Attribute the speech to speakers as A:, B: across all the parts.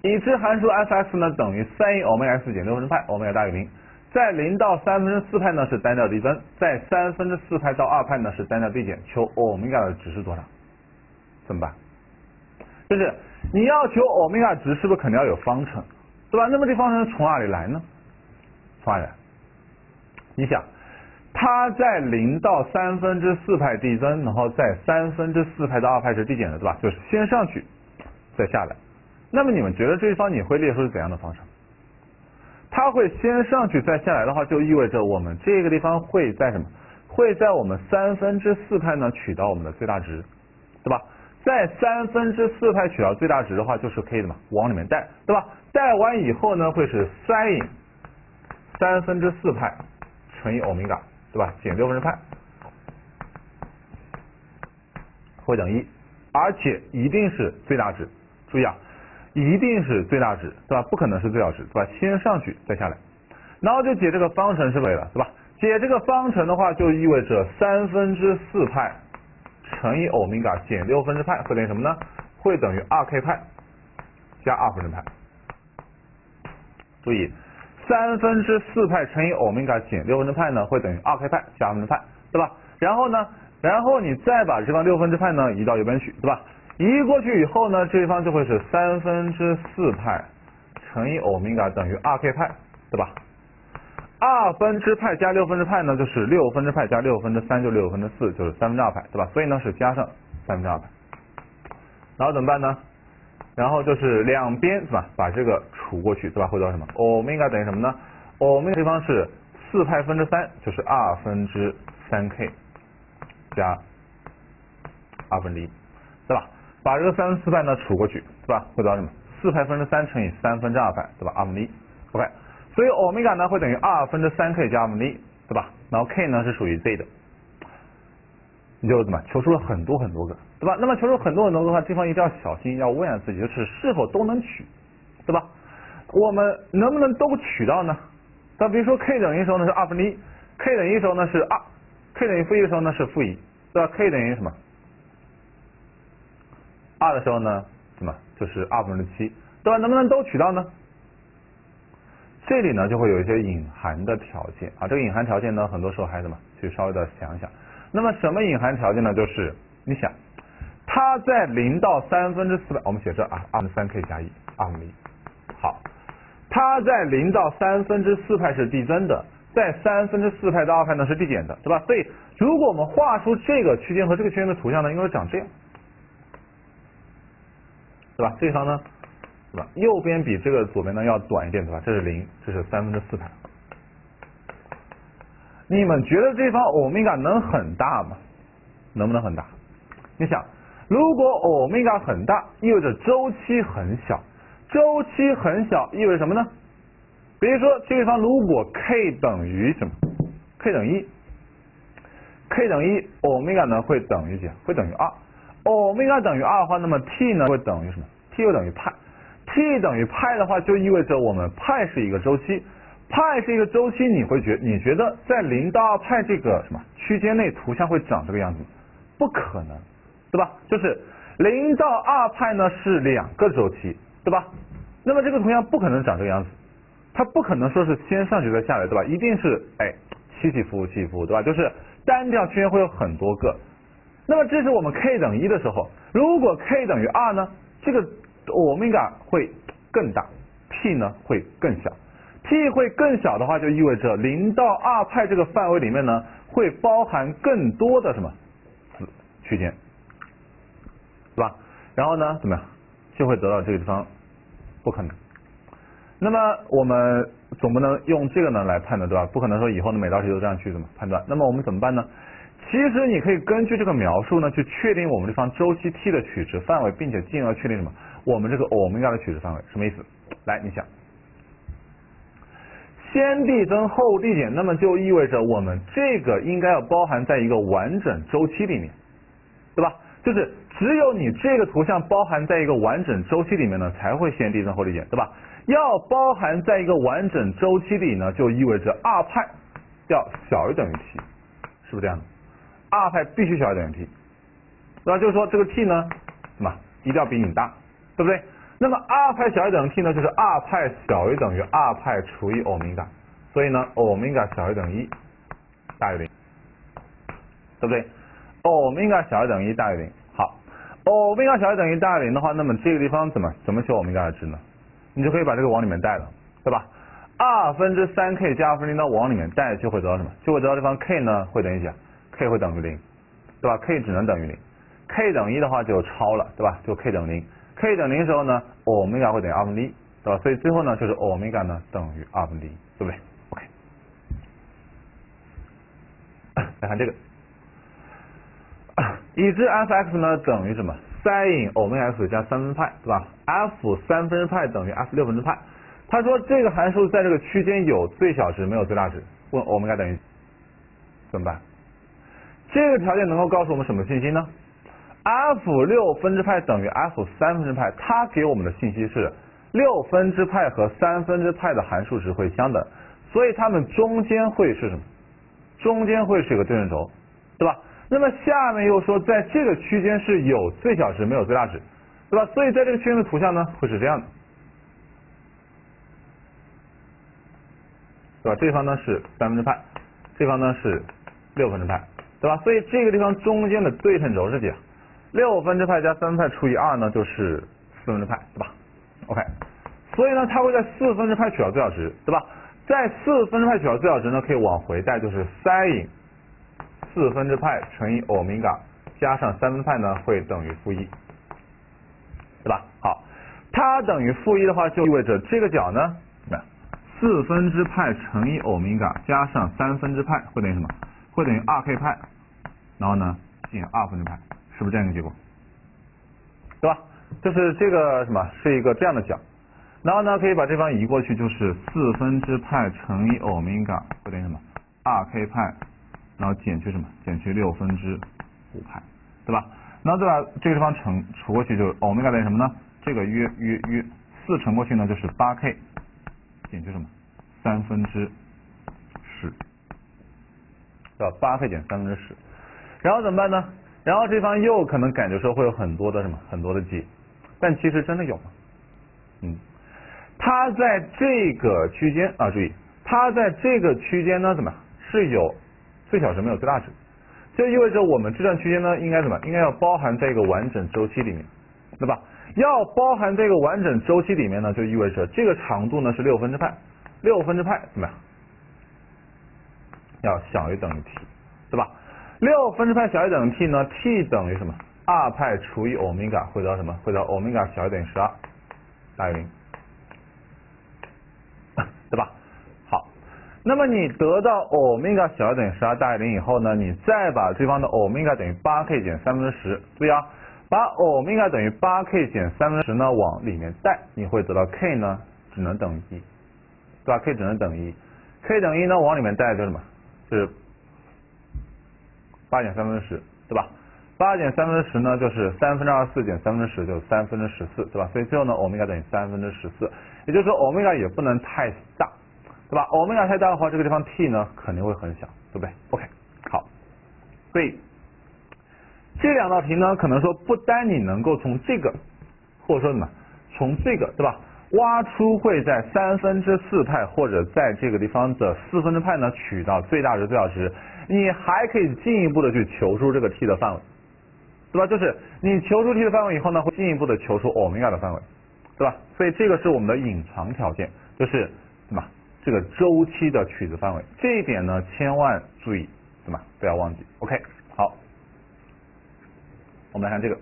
A: 已知函数 f(x) 呢等于3以欧米伽 x 减6分之派，欧米伽大于0。在0到4/3派呢是单调递增，在4/3派到2派呢是单调递减。求欧米伽的值是多少？怎么办？就是你要求欧米伽值，是不是肯定要有方程，对吧？那么这方程从哪里来呢？从哪里来？你想，它在0到4/3派递增，然后在4/3派到2派是递减的，对吧？就是先上去，再下来。那么你们觉得这一方你会列出是怎样的方程？它会先上去再下来的话，就意味着我们这个地方会在什么？会在我们4/3派呢取到我们的最大值，对吧？在4/3派取到最大值的话，就是可以的嘛，往里面带，对吧？带完以后呢，会是sin 4/3派乘以欧米伽，对吧？减6分之派会等于1，而且一定是最大值。注意啊，一定是最大值，对吧？不可能是最小值，对吧？先上去再下来，然后就解这个方程是不是了，对吧？解这个方程的话，就意味着4/3派乘以欧米伽减6分之派会等于什么呢？会等于2k 派加2分之派。注意，4/3派乘以欧米伽减6分之派呢，会等于2k 派加2分之派，对吧？然后呢，然后你再把这方6分之派呢移到右边去，对吧？移过去以后呢，这一方就会是4/3派乘以欧米伽等于2k 派，对吧？2分之派加6分之派呢，就是6分之派加6分之3，就6分之4，就是2/3派，对吧？所以呢是加上2/3派。然后怎么办呢？然后就是两边是吧，把这个除过去，对吧？会得到什么？欧米伽等于什么呢？欧米伽这方是4派分之3，就是2/3k 加1/2，对吧？把这个4派呢除过去，对吧？会得到什么？4派分之3乘以2/3派，对吧？1/2。OK， 所以欧米伽呢会等于2/3k 加1/2，对吧？然后 k 呢是属于 z 的，你就怎么求出了很多很多个，对吧？那么求出很多很多个的话，这方一定要小心，要问一下自己，就是是否都能取，对吧？我们能不能都取到呢？那比如说 k 等于的时候呢是1/2，k 等于的时候呢是2，k 等于负1的时候呢是负1，对吧 ？k 等于什么？2的时候呢，什么就是7/2，对吧？能不能都取到呢？这里呢就会有一些隐含的条件啊，这个隐含条件呢，很多时候还怎么去稍微的想想。那么什么隐含条件呢？就是你想，它在0到4/3派，我们写这啊，2/3k 加1/2。好，它在0到4/3派是递增的，在4/3派到2派呢是递减的，对吧？所以如果我们画出这个区间和这个区间的图像呢，应该是长这样。对吧？这一方呢，对吧？右边比这个左边呢要短一点，对吧？这是0，这是4/3派。你们觉得这方欧米伽能很大吗？能不能很大？你想，如果欧米伽很大，意味着周期很小，周期很小意味着什么呢？比如说这个地方如果 k 等于什么 ？k 等于1，k 等于1，欧米伽呢会等于几？会等于2。欧米伽等于2的话，那么 t 呢会等于什么 ？t 又等于派。t 等于派的话，就意味着我们派是一个周期，派是一个周期，你觉得在0到2派这个什么区间内图像会长这个样子？不可能，对吧？就是0到2派呢是2个周期，对吧？那么这个图像不可能长这个样子，它不可能说是先上去再下来，对吧？一定是起起伏伏，对吧？就是单调区间会有很多个。那么这是我们 k 等于1的时候，如果 k 等于2呢，这个欧米伽会更大 ，t 呢会更小。t 会更小的话，就意味着0到2派这个范围里面呢，会包含更多的什么子区间，对吧？然后呢，怎么样，就会得到这个地方不可能。那么我们总不能用这个呢来判断，对吧？不可能说以后的每道题都这样去怎么判断。那么我们怎么办呢？其实你可以根据这个描述呢，去确定我们这方周期 t 的取值范围，并且进而确定什么？我们这个欧米伽的取值范围，什么意思？来，你想，先递增后递减，那么就意味着我们这个应该要包含在一个完整周期里面，对吧？就是只有你这个图像包含在一个完整周期里面呢，才会先递增后递减，对吧？要包含在一个完整周期里呢，就意味着2派要小于等于 t， 是不是这样的？2派必须小于等于 t， 对吧？就是说这个 t 呢，什么一定要比你大，对不对？ 那么 r 派小于等于 t 呢，就是 r 派小于等于 r 派除以欧米伽，所以呢，欧米伽小于等于1大于0，对不对？欧米伽小于等于1大于0。好，欧米伽小于等于大于0的话，那么这个地方怎么求欧米伽的值呢？你就可以把这个往里面带了，对吧？2分之 3k 加2分之0呢往里面带，就会得到什么？就会得到这方 k 呢会等于几啊 ？k 会等于0，对吧 ？k 只能等于0。k 等于1的话就超了，对吧？就 k 等于0。k 等于0的时候呢，欧米伽会等于2分之1，对吧？所以最后呢就是欧米伽呢等于2分之1，对不对 ？OK。来看这个，已知 f(x) 呢等于什么 sin 欧米伽 x 加3分派，对吧 ？f 3分之派等于 f 6分之派。他说这个函数在这个区间有最小值没有最大值，问欧米伽等于怎么办？这个条件能够告诉我们什么信息呢 ？f 6分之派等于 f 3分之派，它给我们的信息是6分之派和3分之派的函数值会相等，所以它们中间会是什么？中间会是一个对称轴，对吧？那么下面又说在这个区间是有最小值没有最大值，对吧？所以在这个区间的图像呢会是这样的，对吧？这方呢是3分之派，这方呢是6分之派，对吧？所以这个地方中间的对称轴是几？6分之派加3分之派除以2呢就是4分之派，对吧 ？OK， 所以呢它会在4分之派取到最小值，对吧？在4分之派取到最小值呢可以往回带，就是 sin 4分之派乘以欧米伽加上3分之派呢会等于-1，对吧？好，它等于-1的话就意味着这个角呢4分之派乘以欧米伽加上3分之派会等于什么？会等于 2k 派，然后呢减2分之派，是不是这样一个结果？对吧？就是这个什么是一个这样的角，然后呢可以把这方移过去，就是4分之派乘以欧米伽会等于什么 2k 派，然后减去什么？减去6分之5派，对吧？然后再把这个地方除过去，就是欧米伽等于什么呢？这个约4乘过去呢就是8k。减去什么？3分之10，对吧？8k减3分之10，然后怎么办呢？然后这方又可能感觉说会有很多的什么很多的解，但其实真的有吗？它在这个区间啊，注意，它在这个区间呢，怎么是有最小值没有最大值？就意味着我们这段区间呢，应该怎么？应该要包含在一个完整周期里面，对吧？要包含这个完整周期里面呢，就意味着这个长度呢是6分之派，6分之派怎么样？要小于等于 t， 对吧？6分之派小于等于 t 呢 ，t 等于什么？2派除以欧米伽会得到什么？会得到欧米伽小于等于12大于0，对吧？好，那么你得到欧米伽小于等于12大于0以后呢，你再把对方的欧米伽等于 8k 减3分之10，注意啊。把欧米伽等于 8k 减3分之10呢往里面带，你会得到 k 呢只能等于1，对吧 ？k 只能等于1，k 等于1呢往里面带就是什么？就是8减3分之10，对吧？8减3分之10呢就是3分之24减3分之10就是3分之14，对吧？所以最后呢欧米伽等于3分之14，也就是说欧米伽也不能太大，对吧？欧米伽太大的话，这个地方 t 呢肯定会很小，对不对 ？OK， 好，所以。这两道题呢，可能说不单你能够从这个，或者说什么，从这个对吧，挖出会在3分之4派或者在这个地方的4分之派呢取到最大值最小值，你还可以进一步的去求出这个 t 的范围，对吧？就是你求出 t 的范围以后呢，会进一步的求出欧米伽的范围，对吧？所以这个是我们的隐藏条件，就是什么这个周期的取值范围，这一点呢千万注意，什么不要忘记。OK， 好。我们来看这个，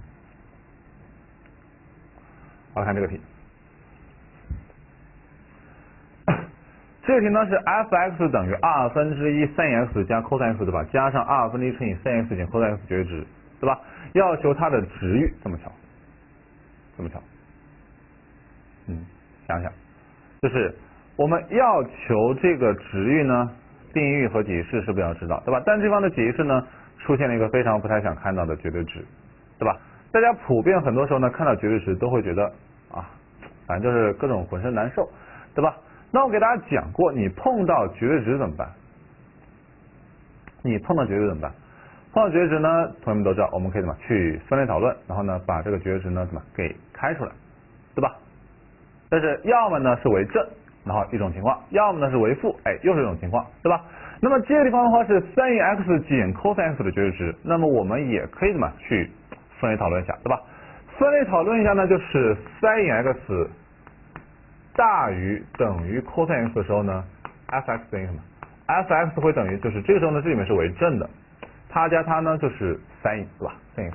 A: 好，看这个题。这个题呢是 f(x) 等于2分之1 sin x 加 cos x 对吧？加上2分之1乘以 sin x 减 cos x 绝对值，对吧？要求它的值域，这么巧，这么巧。想想，就是我们要求这个值域呢，定义域和解析式是不是要知道，对吧？但这方的解析式呢？出现了一个非常不太想看到的绝对值，对吧？大家普遍很多时候呢看到绝对值都会觉得啊，反正就是各种浑身难受，对吧？那我给大家讲过，你碰到绝对值怎么办？你碰到绝对怎么办？碰到绝对值呢，同学们都知道，我们可以怎么去分类讨论，然后呢把这个绝对值呢怎么给开出来，对对吧？但是要么呢是为正，然后一种情况，要么呢是为负，又是一种情况，对吧？那么这个地方的话是sin x减 cos x 的绝对值，那么我们也可以怎么去分类讨论一下，对吧？分类讨论一下呢，就是 sin x 大于等于 cos x 的时候呢 ，f(x) 等于什么 ？f(x) 会等于就是这个时候呢，这里面是为正的，它加它呢就是 sin， 对吧 ？sin x，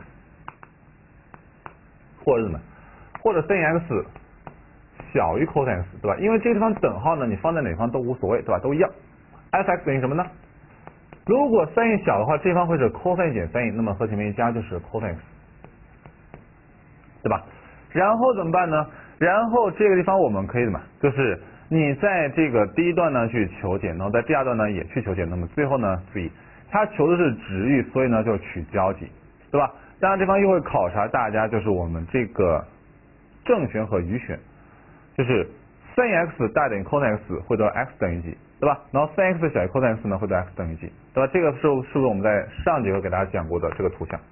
A: 或者什么？或者 sin x 小于 cos x， 对吧？因为这个地方等号呢，你放在哪方都无所谓，对吧？都一样。f(x) 等于什么呢？如果 sin 小的话，这方会是 cos 减 sin， 那么和前面一加就是 cos x， 对吧？然后怎么办呢？然后这个地方我们可以怎么？就是你在这个第一段呢去求解，然后在第二段呢也去求解，那么最后呢，注意它求的是值域，所以呢就取交集，对吧？当然这方又会考察大家，就是我们这个正弦和余弦，就是 sin x 大等于 cos x 会得 x 等于几，对吧？然后 sin x 小于 cos x 呢会得 x 等于几，对吧？这个是不是我们在上节课给大家讲过的这个图像？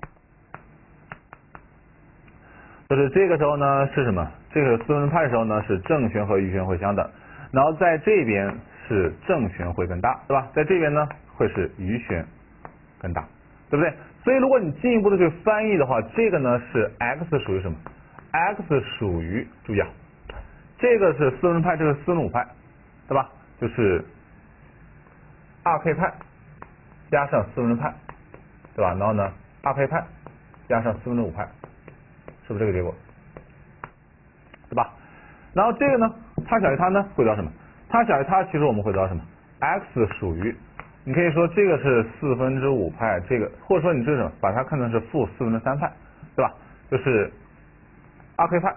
A: 就是这个时候呢是什么？这个四分之派的时候呢是正弦和余弦会相等，然后在这边是正弦会更大，对吧？在这边呢会是余弦更大，对不对？所以如果你进一步的去翻译的话，这个呢是 x 属于什么 ？x 属于，注意啊，这个是四分之派，这个是四分之五派，对吧？就是 2k 派加上四分之派，对吧？然后呢 2k 派加上四分之五派。是不是这个结果？对吧？然后这个呢，它小于它呢，会得到什么？它小于它，其实我们会得到什么 ？x 属于，你可以说这个是4分之5派，这个或者说你这是什么？把它看成是负4分之3派，对吧？就是 2k 派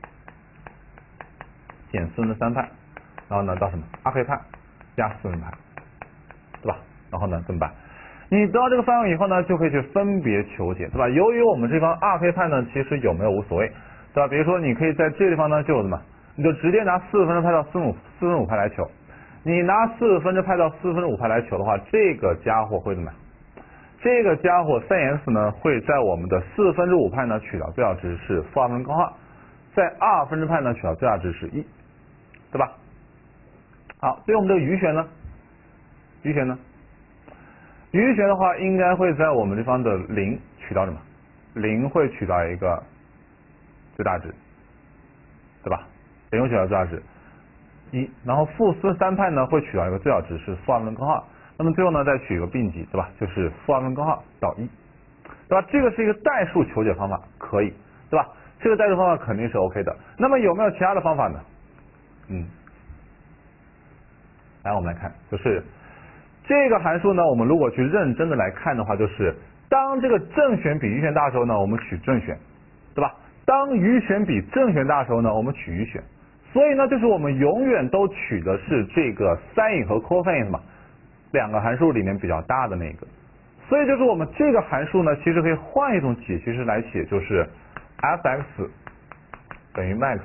A: 减4分之3派，然后呢到什么 ？2k 派加4分之派，对吧？然后呢怎么办？你得到这个范围以后呢，就可以去分别求解，对吧？由于我们这方 2k 派呢，其实有没有无所谓，对吧？比如说你可以在这个地方呢，就什么，你就直接拿4分之派到4分之5派来求。你拿4分之派到4分之5派来求的话，这个家伙会怎么样？这个家伙 sin x 呢，会在我们的4分之5派呢取到最小值是负2分根号，在2分之派呢取到最大值是1，对吧？好，对于我们这个余弦呢，余弦的话，应该会在我们这方的0取到什么？0会取到一个最大值，对吧？0会取到最大值1，然后负4分之3派呢会取到一个最小值是负2分根号，那么最后呢再取一个并集，对吧？就是负2分根号到1，对吧？这个是一个代数求解方法，可以，对吧？这个代数方法肯定是 OK 的。那么有没有其他的方法呢？来我们来看，就是这个函数呢，我们如果去认真的来看的话，就是当这个正弦比余弦大的时候呢，我们取正弦，对吧？当余弦比正弦大的时候呢，我们取余弦。所以呢，就是我们永远都取的是这个 sin 和 cos 嘛，两个函数里面比较大的那个。所以就是我们这个函数呢，其实可以换一种解析式来写，就是 f(x) 等于 max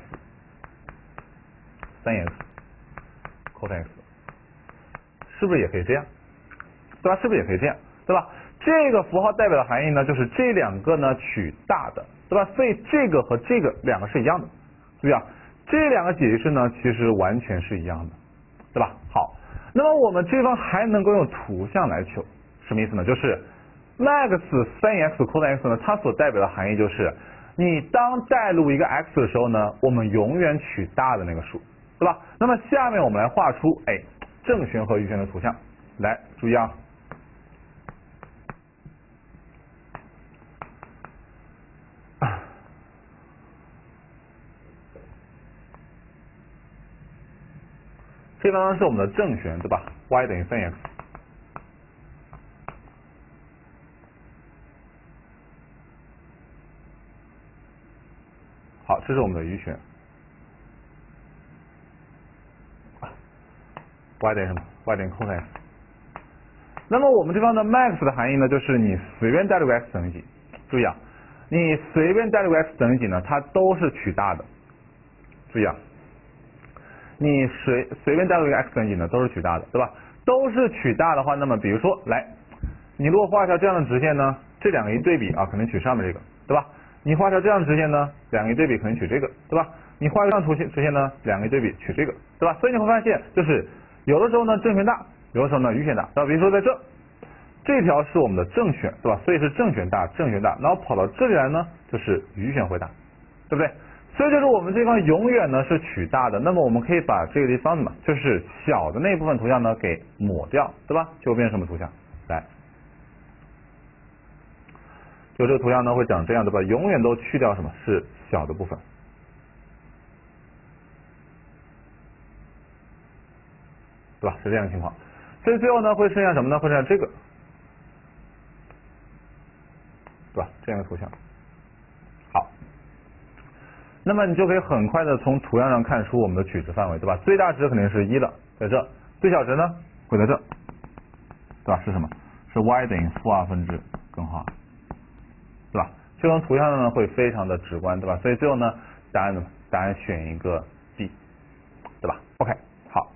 A: sin x cos x。是不是也可以这样，对吧？是不是也可以这样，对吧？这个符号代表的含义呢，就是这两个呢取大的，对吧？所以这个和这个两个是一样的，注意啊，这两个解析式呢其实完全是一样的，对吧？好，那么我们这方还能够用图像来求，什么意思呢？就是 max sin x cos x 呢，它所代表的含义就是，你当带入一个 x 的时候呢，我们永远取大的那个数，对吧？那么下面我们来画出正弦和余弦的图像，来注意啊，这方是我们的正弦，对吧 ？y 等于 sin x。好，这是我们的余弦。y 等于什么 ？y 等于 cos x。那么我们这方的 max 的含义呢，就是你随便带入个 x 等于几。注意啊，你随便带入个 x 等于几呢，它都是取大的。注意啊，你随便带入一个 x 等于几呢，都是取大的，对吧？都是取大的话，那么比如说，来，你如果画一条这样的直线呢，这两个一对比啊，肯定取上面这个，对吧？你画条这样的直线呢，两个一对比肯定取这个，对吧？ 你画一个这样出现呢，两个一对比，取这个，对吧？所以你会发现，就是有的时候呢正弦大，有的时候呢余弦大，对吧？比如说在这条是我们的正弦，对吧？所以是正弦大，然后跑到这里来呢，就是余弦会大，对不对？所以就是我们这地方永远呢是取大的，那么我们可以把这个地方什么，就是小的那部分图像呢给抹掉，对吧？就会变成什么图像？来，就这个图像呢会长这样，对吧？永远都去掉什么？是小的部分，对吧？是这样的情况。所以最后呢会剩下什么呢？会剩下这个，对吧？这样的图像。好，那么你就可以很快的从图样上看出我们的取值范围，对吧？最大值肯定是1的，在这；最小值呢会在这，对吧？是什么？是 y 等于负2分之根号，对吧？这种图像呢会非常的直观，对吧？所以最后呢答案选一个 B， 对吧 ？OK， 好。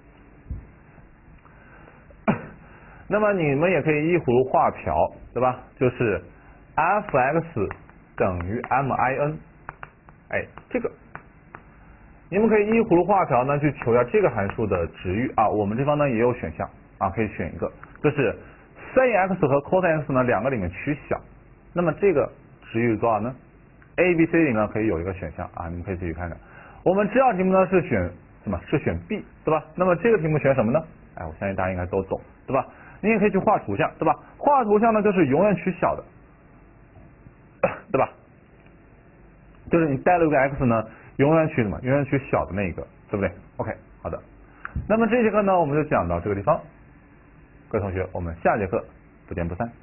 A: 那么你们也可以依葫芦画瓢，对吧？就是 f(x) 等于 min， 哎，这个你们可以依葫芦画瓢呢去求一下这个函数的值域啊。我们这方呢也有选项啊，可以选一个，就是 sin x 和 cos x 呢两个里面取小，那么这个值域多少呢 ？A、B、C 里呢可以有一个选项啊，你们可以自己看看。我们这道题目呢是选什么？是选 B， 对吧？那么这个题目选什么呢？哎，我相信大家应该都懂，对吧？你也可以去画图像，对吧？画图像呢就是永远取小的，对吧？就是你带了个 x 呢，永远取什么？永远取小的那一个，对不对 ？OK， 好的。那么这节课呢我们就讲到这个地方，各位同学，我们下节课不见不散。